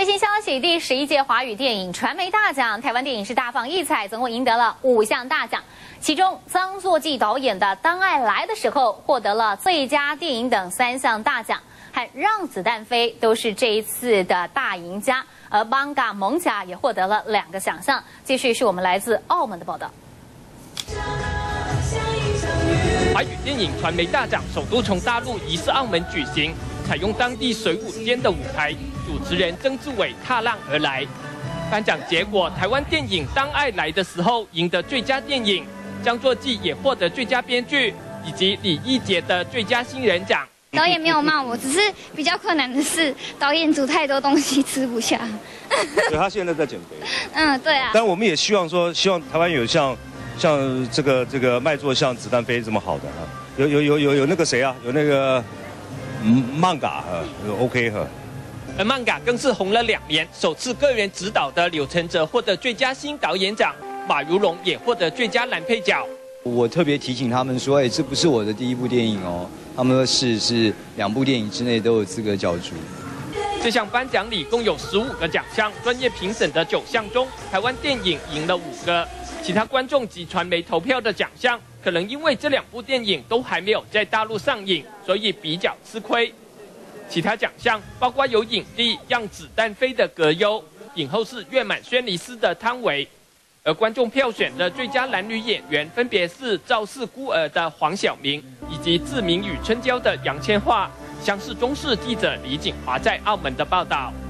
最新消息，第11届华语电影传媒大奖，台湾电影是大放异彩，总共赢得了5项大奖。其中，张作骥导演的《当爱来的时候》获得了最佳电影等3项大奖，和《让子弹飞》都是这一次的大赢家。而《邦嘎蒙甲》也获得了2个奖项。继续是我们来自澳门的报道。 华语电影传媒大奖首度从大陆移师澳门举行，采用当地水舞间的舞台，主持人曾志伟踏浪而来。颁奖结果，台湾电影《当爱来的时候》赢得最佳电影，张作骥也获得最佳编剧，以及李易杰的最佳新人奖。 导演没有骂我，只是比较困难的是导演煮太多东西吃不下。 对，他现在在减肥。 对啊。 但我们也希望台湾有像这个卖座像子弹飞这么好的啊，有那个谁啊，有那个漫嘎啊 ，OK 哈。 而漫嘎更是红了2年，首次个人执导的柳承哲获得最佳新导演奖，马如龙也获得最佳男配角。 我特别提醒他们说，这不是我的第1部电影哦。 他们说是2部电影之内都有资格角逐。 这项颁奖礼共有15个奖项，专业评审的9项中，台湾电影赢了5个。其他观众及传媒投票的奖项，可能因为这2部电影都还没有在大陆上映，所以比较吃亏。其他奖项包括有影帝《让子弹飞》的葛优，影后是《月满轩尼诗》的汤唯。 而观众票选的最佳男女演员分别是《赵氏孤儿》的黄晓明，以及《志明与春娇》的杨千嬅。央视中视记者李景华在澳门的报道。